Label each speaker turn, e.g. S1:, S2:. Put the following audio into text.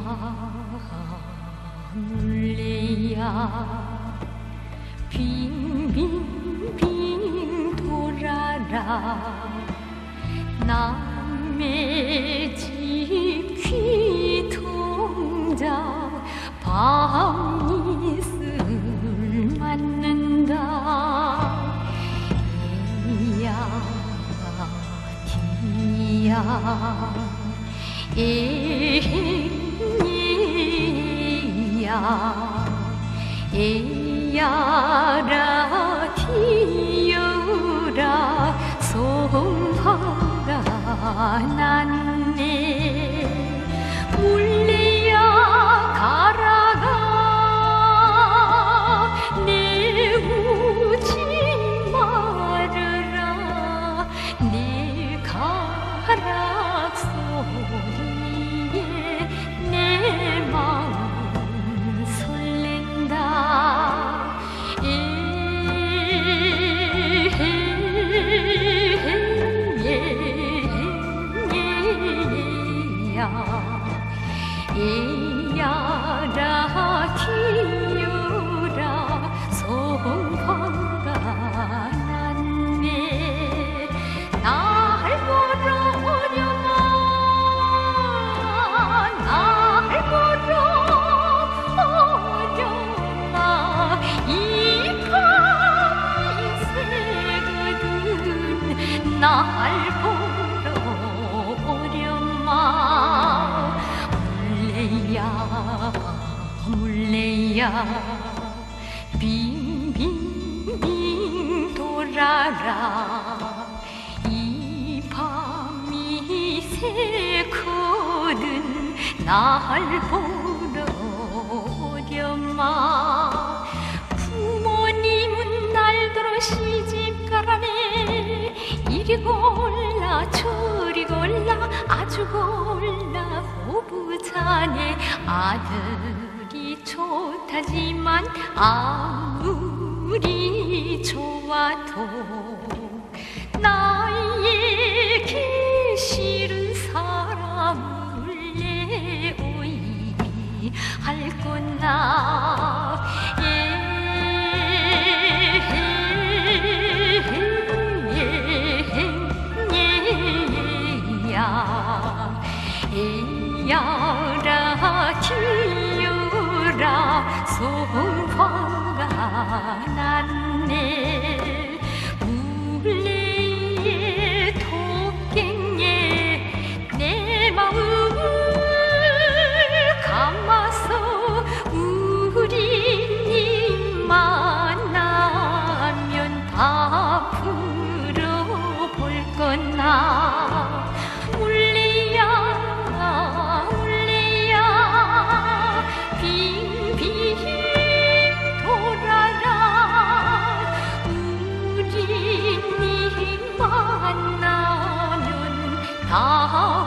S1: 물레야 빙빙빙 돌아라 남의 집 귀통자 밤이슬 맞는다 에야 디야 에야 에야라 디여라 송화가 났네 물레야 가라가 내 우지 말으라 내 가락 소리에 내 마음 설렌다 에야라 디여라 송화가 났네 날 보러 오려마 날 보러 오려마 이 밤이 새거든 날 보러 오려마 물레야 빙빙빙 돌아라 이 밤이 새거든 날 보러 오려마 부모님은 날더러 시집가라네 이리 골라 저리 골라 아주 골라 호부자네 아들이 좋다지만 아무리 좋아도 나에게 싫은 사람을 내오이 할거나 에야라 디여라 송화가 났네 물레의 토깽에 내 마음을 감아서 우리 만나면 다 풀어볼 거나 다